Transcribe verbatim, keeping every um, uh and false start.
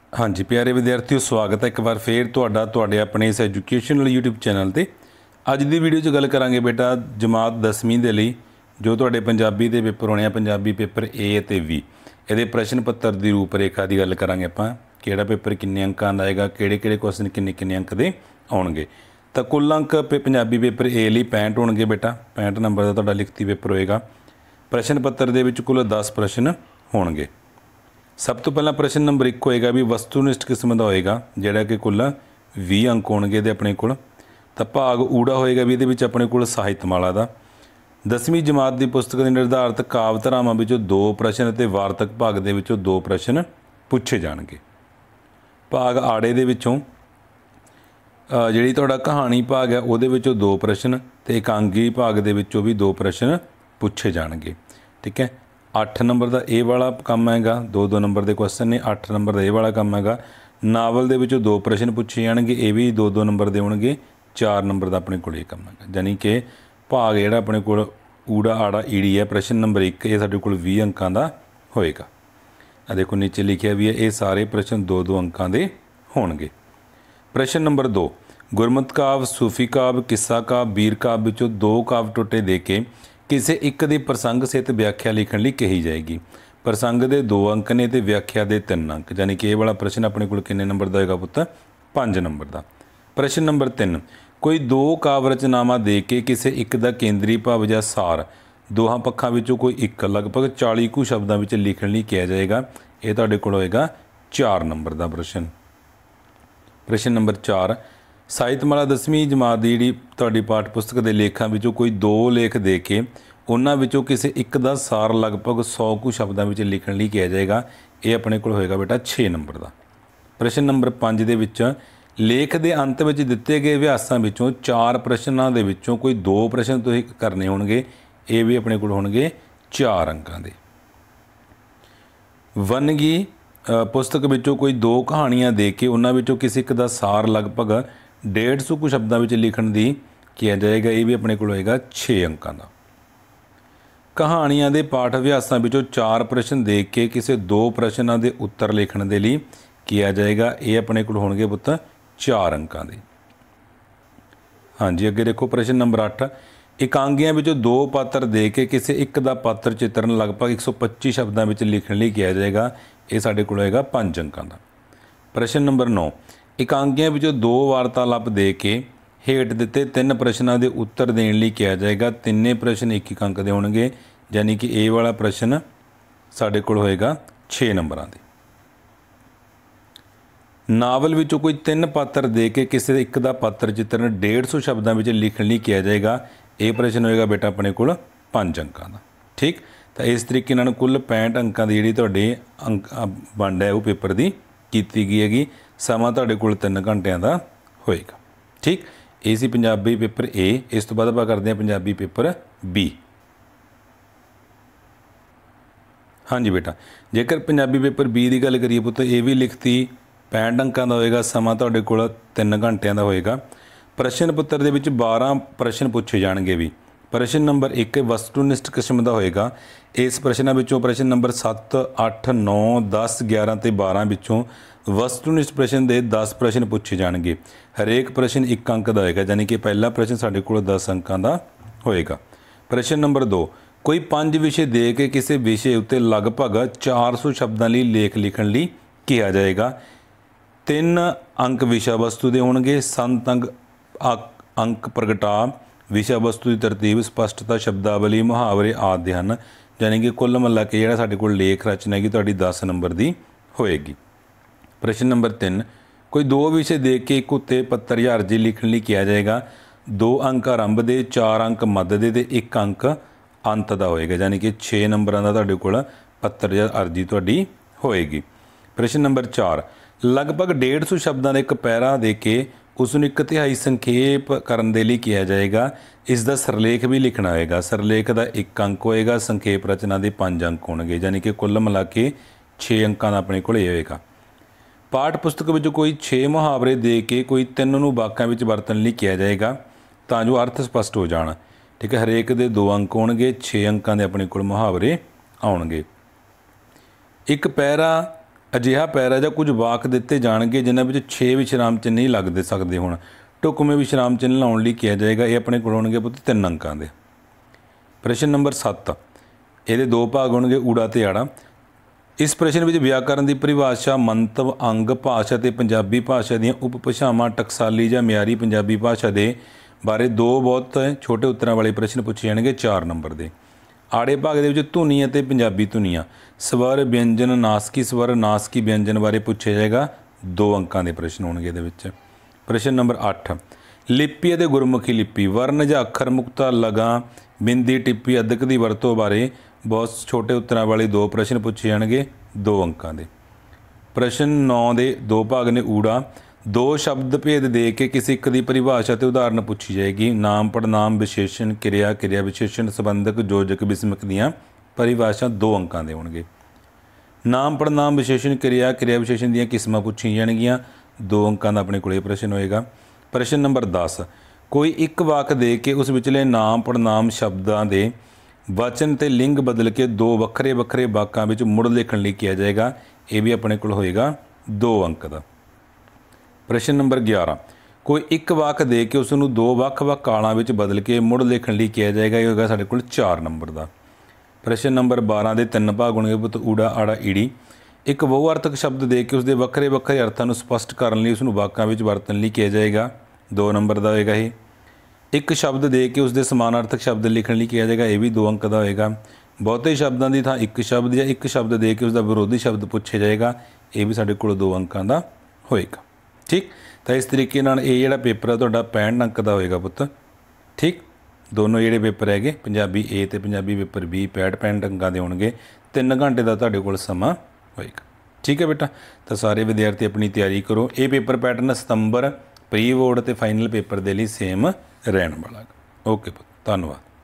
हाँ जी प्यारे विद्यार्थियों, स्वागत है एक बार फिर तुहाडा तुहाडे अपने इस एजुकेशनल यूट्यूब चैनल ते। अज दी वीडियो च गल करांगे बेटा जमात दसवीं दे लई जो तुहाडे पंजाबी दे पेपर होने, पंजाबी पेपर ए ते वी, इहदे प्रश्न पत्र दी रूपरेखा दी गल करांगे आपां। किहड़ा पेपर किन्ने अंकां दा आएगा, किहड़े किहड़े क्वेश्चन किन्ने किन्ने अंक दे आउणगे। तां कुल अंक पे पंजाबी पेपर ए लई पैंठ होणगे बेटा, पैंठ नंबर दा तुहाडा लिखती पेपर होएगा। प्रश्न पत्र दे विच कुल दस प्रश्न होणगे। सब तो पहला प्रश्न नंबर एक होएगा भी वस्तुनिष्ठ किस्म का होएगा, जिहड़ा कि कुल भी अंक होणगे दे अपने कोल। तां भाग ऊड़ा होएगा भी इहदे विच अपने कोल साहित्यमाला दा। दसवीं जमात की पुस्तक के निर्धारित काव्य धारावां विचों दो प्रश्न ते वार्तक भाग दे विचों दो प्रश्न पूछे जाणगे। भाग आड़े दे विचों जिहड़ी तुहाडा कहानी भाग है उहदे विचों दो प्रश्न ते एकांगी भाग दे विचों भी दो प्रश्न पूछे जाणगे। ठीक है, अठ नंबर का ये वाला काम हैगा, दो दो नंबर के क्वेश्चन ने। अठ नंबर का ये वाला काम हैगा। नावल दे विचों दो प्रश्न पूछे जाणगे, ये भी दो दो नंबर दे होणगे। चार नंबर का अपने कोल काम हैगा, यानी कि भाग जिहड़ा अपने कोल ऊड़ा आड़ा ईड़ी है प्रश्न नंबर एक, ये साडे कोल बीस अंकां दा होएगा। आ देखो नीचे लिखिया भी है, ये सारे प्रश्न दो दो अंकां दे होणगे। प्रश्न नंबर दो, गुरमत काव्य, सूफी काव्य, किस्सा काव्य, वीर काव्य विचों दो काव्य टोटे दे के किसी एक दी प्रसंग सहित व्याख्या लिखण लई कही जाएगी। प्रसंग दे दो अंक ने ते व्याख्या दे तीन अंक, यानी कि ये वाला प्रश्न अपने कोल किन्ने नंबर दा होएगा पुत्त? पाँच नंबर दा। प्रश्न नंबर तीन, कोई दो काव्य रचनावां दे के किसी एक दा केंद्री भाव या सार दोहां पक्षां विचों कोई एक लगभग चालीस कु शब्दां विच लिखण लई किया जाएगा। ये तुहाडे कोल होएगा चार नंबर दा प्रश्न। प्रश्न नंबर चार, साहित्यमाला दसवीं जमात की जी तुहाडी पाठ पुस्तक के लेखां विचों कोई दो लेख दे के उन्हां विचों किसी एक दा सार लगभग सौ कु शब्दां विच लिखण लई किया जाएगा। ये अपने कोल होएगा बेटा छे नंबर का। प्रश्न नंबर पाँच दे विच लेख के अंत विच दिते गए अभ्यासां विचों चार प्रश्नां दे विचों कोई दो प्रश्न तुसीं करने होणगे। ये भी अपने कोल होणगे चार अंकां दे। वनगी पुस्तक विचों कोई दो कहानियां दे के उन्हां विचों किसी एक दा सार लगभग डेढ़ सौ कुछ शब्दों में लिखण दी किया जाएगा। ये भी अपने को होएगा छे अंकों का। कहानियां दे पाठ अभ्यासां विचों चार प्रश्न दे के किसी दो प्रश्नों के उत्तर लिखण दे लई किया जाएगा। ये अपने को होणगे पुत्त चार अंकों के। हाँ जी, अगे देखो प्रश्न नंबर अठ, एकांगियां विचों दो पात्र दे के किसी एक दा पात्र चित्रण लगभग एक सौ पच्ची शब्दों में लिखण लई किया जाएगा। ये साडे कोल होएगा पाँच अंकों का। प्रश्न नंबर नौ, एकांगियां विचों दो वार्तालाप दे के हेठ दिते तीन प्रश्नों के उत्तर देने लई किया जाएगा। तिन्ने प्रश्न एक एक अंक दे होणगे, यानी कि ए वाला प्रश्न साडे कोल होएगा छे नंबरां दे। नावल विचों कोई तीन पात्र दे के किसी एक दा पात्र चित्रण डेढ़ सौ शब्दों में लिखण लई किया जाएगा। ये प्रश्न होएगा बेटा अपने कोल पाँच अंकों का। ठीक, तो इस तरीके नाल कुल पैंठ अंकों की जिहड़ी तुहाडी अंक वंड है वो पेपर की कीती गई हैगी। समा तुहाडे कोल तीन घंटिਆਂ ਦਾ होएगा। ठीक, ये सी पंजाबी पेपर ए। इस तो बाद आपां करदे हां पंजाबी पेपर बी। हाँ जी बेटा, जेकर पंजाबी पेपर बी की गल करिए पुत्त, ये भी लिखती पैंठ अंकों का होएगा। समा तुहाडे कोल तीन घंटिਆਂ ਦਾ होएगा। प्रश्न पत्र दे विच बारह प्रश्न पूछे जाणगे भी। प्रश्न नंबर एक वस्तुनिष्ठ किस्म का होएगा। इस प्रश्नों विचों प्रश्न नंबर सत्त, अठ, नौ, दस, ग्यारह ते बारह विचों वस्तुनिष्ठ प्रश्न के दस प्रश्न पूछे जाएंगे। हरेक प्रश्न एक अंक का होएगा, यानी कि पहला प्रश्न साडे कोल दस अंकों का होएगा। प्रश्न नंबर दो, कोई पांच विषय दे के किसी विषय उत्ते लगभग चार सौ शब्दों लिए लेख लिखण लई कहा जाएगा। तीन अंक विषय वस्तु के होणगे। संत अंक अंक प्रगटा विषय वस्तु की तरतीब, स्पष्टता, शब्दावली, मुहावरे आदि हैं। यानी कि कुल मिला के जिहड़ा साडे कोल लेख रचना हैगी तुहाडी दस नंबर की होएगी। प्रश्न नंबर तीन, कोई दो विषय दे के एक उत्ते पत्र या अर्जी लिखण लई किया जाएगा। दो अंक आरंभ दे, चार अंक मध्य दे ते एक अंक अंत का होएगा, यानी कि छे नंबरां दा तुहाडे कोल पत्र या अर्जी तुहाडी होएगी। प्रश्न नंबर चार, लगभग डेढ़ सौ शब्दों का एक पैरा दे के उसनूं एक तिहाई संखेप करन दे लई किया जाएगा। इसका सरलेख भी लिखना होएगा। सरलेख का एक अंक होएगा, संखेप रचना के पाँच अंक होणगे, यानी कि कुल मिला के छे अंकों का अपने कोल होएगा। पाठ पुस्तक विच कोई छे मुहावरे दे के कोई तीन नूं वाक्यां विच वरतण लई किया जाएगा तां जो अर्थ स्पष्ट हो जाण। ठीक है, हरेक दे दो अंक होणगे, छे अंकों के अपने कोल मुहावरे आउणगे। एक पैरा ਅਜਿਹਾ ਪੈਰਾ ਜਾਂ ਕੁਝ ਵਾਕ ਦਿੱਤੇ ਜਾਣਗੇ ਜਿਨ੍ਹਾਂ ਵਿੱਚ ਛੇ ਵਿਸ਼ਰਾਮ ਚਿੰਨ੍ਹ ਹੀ ਲੱਗਦੇ ਸਕਦੇ ਹੋਣ। ਢੁਕਵੇਂ ਵਿਸ਼ਰਾਮ ਚਿੰਨ੍ਹ ਲਾਉਣ ਲਈ ਕਿਹਾ ਜਾਏਗਾ। ਇਹ ਆਪਣੇ ਕੋਲ ਹੋਣਗੇ ਪੁੱਤ ਤਿੰਨ ਅੰਕਾਂ ਦੇ। ਪ੍ਰਸ਼ਨ ਨੰਬਰ ਸੱਤ, ਇਹਦੇ ਦੋ ਭਾਗ ਹੋਣਗੇ, ਊੜਾ ਤੇ ਆੜਾ। ਇਸ ਪ੍ਰਸ਼ਨ ਵਿੱਚ ਵਿਆਕਰਨ ਦੀ ਪਰਿਭਾਸ਼ਾ, ਮੰਤਵ, ਅੰਗ, ਭਾਸ਼ਾ ਤੇ ਪੰਜਾਬੀ ਭਾਸ਼ਾ ਦੀਆਂ ਉਪਭਾਸ਼ਾਵਾਂ, ਟਕਸਾਲੀ ਜਾਂ ਮਿਆਰੀ ਪੰਜਾਬੀ ਭਾਸ਼ਾ ਦੇ ਬਾਰੇ ਦੋ ਬਹੁਤ ਛੋਟੇ ਉੱਤਰਾਂ ਵਾਲੇ ਪ੍ਰਸ਼ਨ ਪੁੱਛੇ ਜਾਣਗੇ ਚਾਰ ਨੰਬਰ ਦੇ। ਆੜੇ ਭਾਗ ਦੇ ਵਿੱਚ ਧੁਨੀ ਅਤੇ ਪੰਜਾਬੀ ਧੁਨੀਆਂ, ਸਵਰ, ਵਿਅੰਜਨ, ਨਾਸਕੀ ਸਵਰ, ਨਾਸਕੀ ਵਿਅੰਜਨ ਬਾਰੇ ਪੁੱਛਿਆ ਜਾਏਗਾ। ਦੋ ਅੰਕਾਂ ਦੇ ਪ੍ਰਸ਼ਨ ਹੋਣਗੇ ਇਹਦੇ ਵਿੱਚ। ਪ੍ਰਸ਼ਨ ਨੰਬਰ ਅੱਠ, ਲਿਪੀ ਅਤੇ ਗੁਰਮੁਖੀ ਲਿਪੀ, ਵਰਨ ਜਾਂ ਅੱਖਰ, ਮੁਕਤਾ, ਲਗਾਂ, ਬਿੰਦੀ, ਟਿੱਪੀ ਅਦਕ ਦੀ ਵਰਤੋਂ ਬਾਰੇ ਬਹੁਤ ਛੋਟੇ ਉੱਤਰਾਂ ਵਾਲੇ ਦੋ ਪ੍ਰਸ਼ਨ ਪੁੱਛੇ ਜਾਣਗੇ। ਦੋ ਅੰਕਾਂ ਦੇ। ਪ੍ਰਸ਼ਨ ਨੌ ਦੇ ਦੋ ਭਾਗ ਨੇ। ਊੜਾ, ਦੋ ਸ਼ਬਦ ਭੇਦ ਦੇ ਕੇ ਕਿਸੇ ਇੱਕ ਦੀ ਪਰਿਭਾਸ਼ਾ ਤੇ ਉਦਾਹਰਨ ਪੁੱਛੀ ਜਾਏਗੀ। ਨਾਮ, ਪੜਨਾਮ, ਵਿਸ਼ੇਸ਼ਣ, ਕਿਰਿਆ, ਕਿਰਿਆ ਵਿਸ਼ੇਸ਼ਣ, ਸੰਬੰਧਕ, ਯੋਜਕ, ਵਿਸਮਕ ਦੀਆਂ ਪਰਿਭਾਸ਼ਾ ਦੋ ਅੰਕਾਂ ਦੇ ਹੋਣਗੇ। ਨਾਮ, ਪੜਨਾਮ, ਵਿਸ਼ੇਸ਼ਣ, ਕਿਰਿਆ, ਕਿਰਿਆ ਵਿਸ਼ੇਸ਼ਣ ਦੀਆਂ ਕਿਸਮਾਂ ਪੁੱਛੀਆਂ ਜਾਣਗੀਆਂ। ਦੋ ਅੰਕਾਂ ਦਾ ਆਪਣੇ ਕੋਲ ਇਹ ਪ੍ਰਸ਼ਨ ਹੋਏਗਾ। ਪ੍ਰਸ਼ਨ ਨੰਬਰ ਦਸ, ਕੋਈ ਇੱਕ ਵਾਕ ਦੇ ਕੇ ਉਸ ਵਿਚਲੇ ਨਾਮ, ਪੜਨਾਮ ਸ਼ਬਦਾਂ ਦੇ ਵਚਨ ਤੇ ਲਿੰਗ ਬਦਲ ਕੇ ਦੋ ਵੱਖਰੇ ਵੱਖਰੇ ਵਾਕਾਂ ਵਿੱਚ ਮੁੜ ਲਿਖਣ ਲਈ ਕਿਹਾ ਜਾਏਗਾ। ਇਹ ਵੀ ਆਪਣੇ ਕੋਲ ਹੋਏਗਾ ਦੋ ਅੰਕ ਦਾ। ਪ੍ਰਸ਼ਨ ਨੰਬਰ ਗਿਆਰਾਂ, ਕੋਈ ਇੱਕ ਵਾਕ ਦੇ ਕੇ ਉਸ ਨੂੰ ਦੋ ਵੱਖ-ਵੱਖ ਕਾਲਾਂ ਵਿੱਚ ਬਦਲ ਕੇ ਮੁੜ ਲਿਖਣ ਲਈ ਕਿਹਾ ਜਾਏਗਾ। ਇਹ ਹੋਏਗਾ ਸਾਡੇ ਕੋਲ ਚਾਰ ਨੰਬਰ ਦਾ। ਪ੍ਰਸ਼ਨ ਨੰਬਰ ਬਾਰਾਂ ਦੇ ਤਿੰਨ ਭਾਗ ਹੋਣਗੇ ਪੁੱਤ, ਊੜਾ, ਆੜਾ, ਈੜੀ। ਇੱਕ ਬਹੁਅਰਥਕ ਸ਼ਬਦ ਦੇ ਕੇ ਉਸਦੇ ਵੱਖਰੇ ਵੱਖਰੇ ਅਰਥਾਂ ਨੂੰ ਸਪਸ਼ਟ ਕਰਨ ਲਈ ਉਸ ਨੂੰ ਵਾਕਾਂ ਵਿੱਚ ਵਰਤਣ ਲਈ ਕਿਹਾ ਜਾਏਗਾ। ਦੋ ਨੰਬਰ ਦਾ ਹੋਏਗਾ ਇਹ। ਇੱਕ ਸ਼ਬਦ ਦੇ ਕੇ ਉਸਦੇ ਸਮਾਨਾਰਥਕ ਸ਼ਬਦ ਲਿਖਣ ਲਈ ਕਿਹਾ ਜਾਏਗਾ। ਇਹ ਵੀ ਦੋ ਅੰਕ ਦਾ ਹੋਏਗਾ। ਬਹੁਤੇ ਸ਼ਬਦਾਂ ਦੀ ਥਾਂ ਇੱਕ ਸ਼ਬਦ ਜਾਂ ਇੱਕ ਸ਼ਬਦ ਦੇ ਕੇ ਉਸਦਾ ਵਿਰੋਧੀ ਸ਼ਬਦ ਪੁੱਛਿਆ ਜਾਏਗਾ। ਇਹ ਵੀ ਸਾਡੇ ਕੋਲ ਦੋ ਅੰਕਾਂ ਦਾ ਹੋਏਗਾ। ਠੀਕ, ਤਾਂ ਇਸ ਤਰੀਕੇ ਨਾਲ ਇਹ ਜਿਹੜਾ ਪੇਪਰ ਆ ਤੁਹਾਡਾ ਪੈਂਹਠ ਅੰਕ ਦਾ ਹੋਏਗਾ ਪੁੱਤ। ਠੀਕ, ਦੋਨੋਂ ਜਿਹੜੇ ਪੇਪਰ ਹੈਗੇ ਪੰਜਾਬੀ ਏ ਅਤੇ ਪੰਜਾਬੀ ਪੇਪਰ ਬੀ ਪੈਂਹਠ ਪੈਂਹਠ ਅੰਕਾਂ ਦੇ ਹੋਣਗੇ। ਤਿੰਨ ਘੰਟੇ ਦਾ ਤੁਹਾਡੇ ਕੋਲ ਸਮਾਂ ਹੋਏਗਾ। ਠੀਕ ਹੈ ਬੇਟਾ, ਤਾਂ ਸਾਰੇ ਵਿਦਿਆਰਥੀ ਆਪਣੀ ਤਿਆਰੀ ਕਰੋ। ਇਹ ਪੇਪਰ ਪੈਟਰਨ ਸਤੰਬਰ ਪ੍ਰੀ ਬੋਰਡ ਅਤੇ ਫਾਈਨਲ ਪੇਪਰ ਦੇ ਲਈ ਸੇਮ ਰਹਿਣ ਵਾਲਾ। ਓਕੇ ਪੁੱਤ, ਧੰਨਵਾਦ।